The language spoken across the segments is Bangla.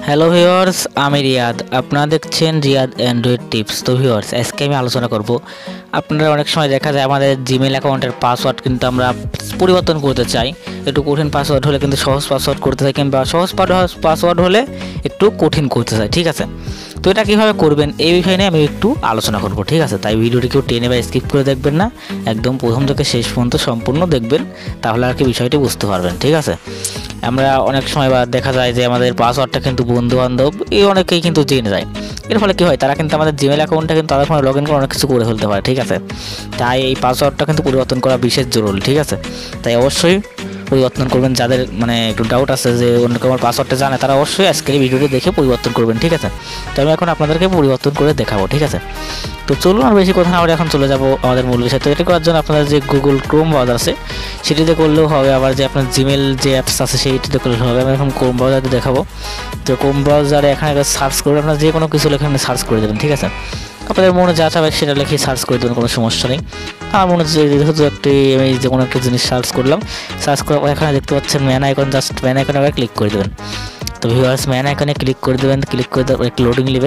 হ্যালো ভিউয়ার্স, আমি রিয়াদ। আপনারা দেখছেন রিয়াদ অ্যান্ড্রয়েড টিপস। তো ভিউয়ার্স, আজকে আমি আলোচনা করব, আপনারা অনেক সময় দেখা যায় আমাদের জিমেল অ্যাকাউন্টের পাসওয়ার্ড কিন্তু আমরা পরিবর্তন করতে চাই। একটু কঠিন পাসওয়ার্ড হলে কিন্তু সহজ পাসওয়ার্ড করতে চাই, কিংবা সহজ পাসওয়ার্ড হলে একটু কঠিন করতে চাই, ঠিক আছে। তো এটা কীভাবে করবেন এই বিষয় নিয়ে আমি একটু আলোচনা করব, ঠিক আছে। তাই ভিডিওটি কেউ টেনে বা স্কিপ করে দেখবেন না, একদম প্রথম থেকে শেষ পর্যন্ত সম্পূর্ণ দেখবেন, তাহলে আর কি বিষয়টি বুঝতে পারবেন, ঠিক আছে। আমরা অনেক সময় বা দেখা যায় যে আমাদের পাসওয়ার্ডটা কিন্তু বন্ধুবান্ধব অনেকেই কিন্তু জেনে যায়। এর ফলে কী হয়, তারা কিন্তু আমাদের জিমেল অ্যাকাউন্টটা কিন্তু তাদের ফোনে লগ ইন করে অনেক কিছু করে ফেলতে পারে, ঠিক আছে। তাই এই পাসওয়ার্ডটা কিন্তু পরিবর্তন করা বিশেষ জরুরি, ঠিক আছে। তাই অবশ্যই পরিবর্তন করবেন। যাদের একটু ডাউট আছে যে অন্য কেউ পাসওয়ার্ডটা জানে, তারা অবশ্যই আজকের এই ভিডিওটি দেখে পরিবর্তন করবেন, ঠিক আছে। তো আমি এখন আপনাদেরকে পরিবর্তন করে দেখাবো, ঠিক আছে। তো চলুন আর বেশি কথা না বলে এখন চলে যাবো আমাদের মূল বিষয়। তো এটা করার জন্য আপনাদের যে গুগল ক্রোম ব্রাউজার আছে সেটিতে করলেও হবে, আবার যে আপনার জিমেল যে অ্যাপস আছে সেইটিতে করলেও হবে। আমি এখন ক্রোম ব্রাউজারে দেখাবো। তো ক্রোম ব্রাউজারে এখানে সার্চ করে আপনার যে কোনো কিছু এখানে সার্চ করে দেবেন, ঠিক আছে। আপনাদের মনে যা চাবে সেটা লিখে সার্চ করে দেবেন, কোনো সমস্যা নেই। আমার মনে হচ্ছে যেহেতু আমি যে কোনো একটা জিনিস সার্চ করলাম, সার্চ করার পর এখানে দেখতে পাচ্ছেন ম্যান আইকন, জাস্ট ম্যান আইকনে আবার ক্লিক করে দেবেন। তো ভিউয়ার্স, ম্যান আইকনে ক্লিক করে দেবেন। ক্লিক করে দেওয়ার পর একটু লোডিং নেবে।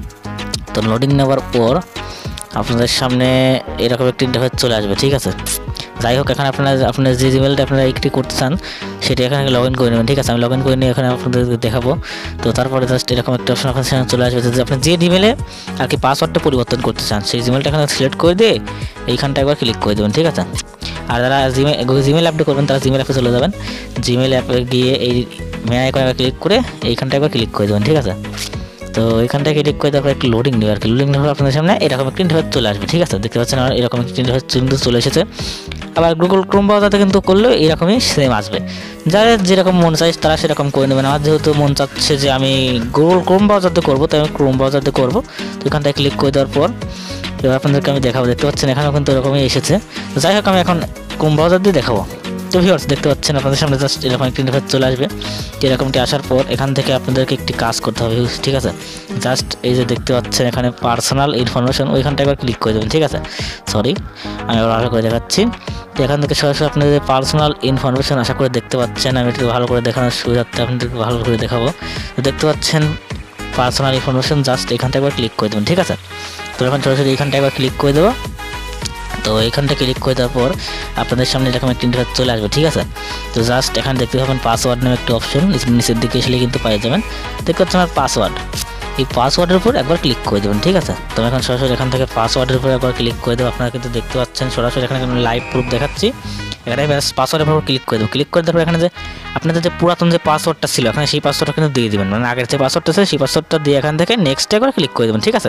তো লোডিং নেওয়ার পর আপনাদের সামনে এরকম একটি ইন্টারফেস চলে আসবে, ঠিক আছে। যাই হোক, এখানে আপনার যে জিমেলটা আপনারা একটি করতে চান সেটা এখানে লগ ইন করে নেবেন, ঠিক আছে। আমি লগ ইন করে নিয়ে এখানে আপনাদেরকে দেখাবো। তো তারপরে জাস্ট এরকম একটা অপশন আপনার সামনে চলে আসবে যে আপনি যে জিমেলে আর কি পাসওয়ার্ডটা পরিবর্তন করতে চান সেই জিমেলটা এখানে সিলেক্ট করে দিয়ে এইখানটা একবার ক্লিক করে দেবেন, ঠিক আছে। আর যারা জিমেল অ্যাপটা করবেন তারা জিমেল অ্যাপে চলে যাবেন। জিমেল অ্যাপে গিয়ে এই মেন আইকনে একবার ক্লিক করে এইখানটা একবার ক্লিক করে দেবেন, ঠিক আছে। তো এখান থেকে ক্লিক করে তারপর একটু লোডিং নেবে আর কি। লোডিং নেওয়ার আপনাদের সামনে এরকম একটি ইন্টারফেস চলে আসবে, ঠিক আছে। দেখতে পাচ্ছেন এরকম একটি ইন্টারফেস কিন্তু চলে এসেছে। আবার গুগল ক্রোম ব্রাউজারে কিন্তু করলেও এরকমই সেম আসবে। যাদের যেরকম মন চাই তারা সেরকম করে নেবেন। আমার যেহেতু মন চাচ্ছে যে আমি গুগল ক্রোম ব্রাউজারে করবো, তাই আমি ক্রোম ব্রাউজারে করবো। তো এখান থেকে ক্লিক করে দেওয়ার পর এবার আপনাদেরকে আমি দেখাবো। দেখতে পাচ্ছেন এখানেও কিন্তু এরকমই এসেছে। তো যাই হোক, আমি এখন ক্রোম ব্রাউজার দিয়ে দেখাবো। তো ভিউয়ার্স, দেখতে পাচ্ছেন আপনাদের সামনে জাস্ট এরকম একটি ইন্টারফেস চলে আসবে। এরকমটি আসার পর এখান থেকে আপনাদেরকে একটি কাজ করতে হবে, ঠিক আছে। জাস্ট এই যে দেখতে পাচ্ছেন এখানে পার্সোনাল ইনফরমেশন, ওইখানটা একবার ক্লিক করে দেবেন, ঠিক আছে। সরি, আমি আবার ভালো করে দেখাচ্ছি। এখান থেকে সরাসরি আপনাদের পার্সোনাল ইনফরমেশন আশা করে দেখতে পাচ্ছেন। আমি একটু ভালো করে দেখানোর সুবিধার্থে আপনাদেরকে ভালো করে দেখাবো। তো দেখতে পাচ্ছেন পার্সোনাল ইনফরমেশন, জাস্ট এখানটা একবার ক্লিক করে দেবেন, ঠিক আছে। তো এখন সরাসরি এইখানটা একবার ক্লিক করে দেবো। তো এখানটা ক্লিক করে দেওয়ার পর আপনাদের সামনে এরকম একটা ইন্টারফেস চলে আসবে, ঠিক আছে। তো জাস্ট এখানে দেখতে পাবেন পাসওয়ার্ড নামে একটা অপশন, নিচের দিকে এসে কিন্তু পেয়ে যাবেন। দেখতে পাচ্ছেন আমার পাসওয়ার্ড, এই পাসওয়ার্ডের উপর একবার ক্লিক করে দেবেন, ঠিক আছে। তো এখন সরাসরি এখান থেকে পাসওয়ার্ডের উপর একবার ক্লিক করে দেবো। আপনারা কিন্তু দেখতে পাচ্ছেন সরাসরি এখানে লাইভ প্রুফ দেখাচ্ছি। এখানে পাসওয়ার্ডের উপর ক্লিক করে দেবো। ক্লিক করে দেওয়ার পর এখানে যে আপনাদের যে পুরাতন যে পাসওয়ার্ডটা ছিল এখানে সেই পাসওয়ার্ডটা কিন্তু দিয়ে দেবেন, মানে আগের যে পাসওয়ার্ডটা ছিল সেই পাসওয়ার্ডটা দিয়ে এখান থেকে নেক্সট একবার ক্লিক করে দেবেন, ঠিক আছে।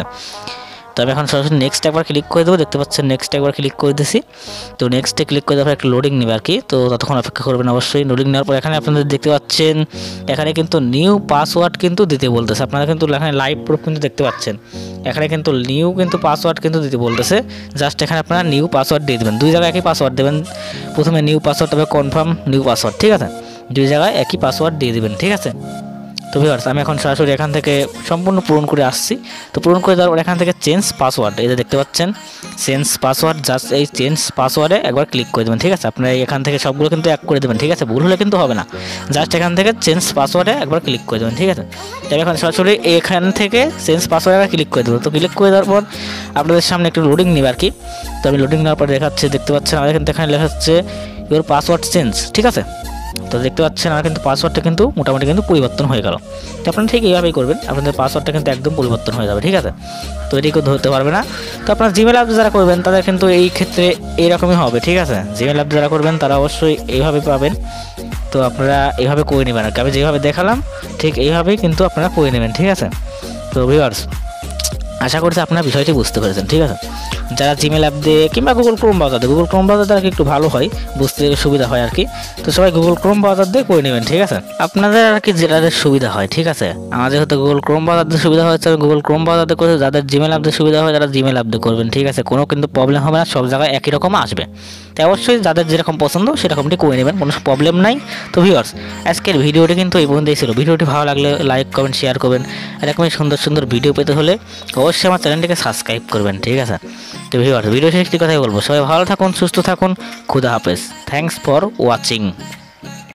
তো আমি এখন সরাসরি নেক্সট একবার ক্লিক করে দেবো। দেখতে পাচ্ছেন নেক্সট একবার ক্লিক করে দিয়েছি। তো নেক্সটে ক্লিক করে দেওয়ার পর একটু লোডিং নেবে আর কি। তো ততক্ষণ অপেক্ষা করবেন অবশ্যই। লোডিং নেওয়ার পর এখানে আপনাদের দেখতে পাচ্ছেন এখানে কিন্তু নিউ পাসওয়ার্ড কিন্তু দিতে বলতেছে। আপনারা কিন্তু এখানে লাইভ প্রুফ কিন্তু দেখতে পাচ্ছেন, এখানে কিন্তু নিউ কিন্তু পাসওয়ার্ড কিন্তু দিতে বলতেছে। জাস্ট এখানে আপনারা নিউ পাসওয়ার্ড দিয়ে দেবেন। দুই জায়গায় একই পাসওয়ার্ড দেবেন। প্রথমে নিউ পাসওয়ার্ড, তবে কনফার্ম নিউ পাসওয়ার্ড, ঠিক আছে। দুই জায়গায় একই পাসওয়ার্ড দিয়ে দেবেন, ঠিক আছে। তো ভিউয়ার্স, আমি এখন সরাসরি এখান থেকে সম্পূর্ণ পূরণ করে আসছি। তো পূরণ করে দেওয়ার পর এখান থেকে চেঞ্জ পাসওয়ার্ড, এই যে দেখতে পাচ্ছেন চেঞ্জ পাসওয়ার্ড, জাস্ট এই চেঞ্জ পাসওয়ার্ডে একবার ক্লিক করে দেবেন, ঠিক আছে। আপনারা এখান থেকে সবগুলো কিন্তু এক করে দেবেন, ঠিক আছে। ভুল হলে কিন্তু হবে না। জাস্ট এখান থেকে চেঞ্জ পাসওয়ার্ডে একবার ক্লিক করে দেবেন, ঠিক আছে। তবে এখন সরাসরি এখান থেকে চেঞ্জ পাসওয়ার্ডে একবার ক্লিক করে দেবেন। তো ক্লিক করে দেওয়ার পর আপনাদের সামনে একটু লোডিং নেবে আর কি। তো আমি লোডিং নেওয়ার পর দেখাচ্ছি, দেখতে পাচ্ছেন আমাদের কিন্তু এখানে লেখা হচ্ছে ইউর পাসওয়ার্ড চেঞ্জ, ঠিক আছে। তো দেখতে পাচ্ছেন আমার কিন্তু পাসওয়ার্ডটা কিন্তু মোটামুটি কিন্তু পরিবর্তন হয়ে গেল। তো আপনারা ঠিক এইভাবেই করবেন, আপনাদের পাসওয়ার্ডটা কিন্তু একদম পরিবর্তন হয়ে যাবে, ঠিক আছে। তো এটি কেউ ধরতে পারবে না। তো আপনার জিমেল অ্যাপ যারা করবেন তাদের কিন্তু এই ক্ষেত্রে এইরকমই হবে, ঠিক আছে। জিমেল অ্যাপ যারা করবেন তারা অবশ্যই এইভাবে পাবেন। তো আপনারা এইভাবে করে নেবেন আর কি। আমি যেভাবে দেখালাম ঠিক এইভাবেই কিন্তু আপনারা করে নেবেন, ঠিক আছে। তো ভিউয়ার্স, আশা করছি আপনারা বিষয়টি বুঝতে পেরেছেন, ঠিক আছে। যারা জিমেল অ্যাপ দিয়ে কিংবা গুগল ক্রোম ব্রাউজার দিয়ে, গুগল ক্রোম ব্রাউজার দ্বারা একটু ভালো হয়, বুঝতে সুবিধা হয় আর কি। তো সবাই গুগল ক্রোম ব্রাউজার দিয়ে করে নেবেন, ঠিক আছে। আপনাদের আর কি যেটাদের সুবিধা হয়, ঠিক আছে। আমার যেহেতু গুগল ক্রোম ব্রাউজার দিয়ে সুবিধা হচ্ছে আমি গুগল ক্রোম ব্রাউজার দিয়ে করে, যাদের জিমেল অ্যাপ দিয়ে সুবিধা হয় তারা জিমেল অ্যাপ দিয়ে করবেন, ঠিক আছে। কোনো কিন্তু প্রবলেম হবে না, সব জায়গায় একই রকম আসবে। তাই অবশ্যই যাদের যেরকম পছন্দ সেরকমটি করে নেবেন, কোনো প্রবলেম নাই। তো ভিউয়ার্স, আজকের ভিডিওটি কিন্তু এই পর্যন্তই ছিল। ভিডিওটি ভালো লাগলে লাইক কমেন্ট শেয়ার করবেন। এরকমই সুন্দর সুন্দর ভিডিও পেতে হলে অবশ্যই আমার চ্যানেলটিকে সাবস্ক্রাইব করবেন, ঠিক আছে। তো ভিউয়ার্স, ভিডিও শেষে একটি কথাই বলবো, সবাই ভালো থাকুন, সুস্থ থাকুন, খুদা হাফেজ। Thanks for watching.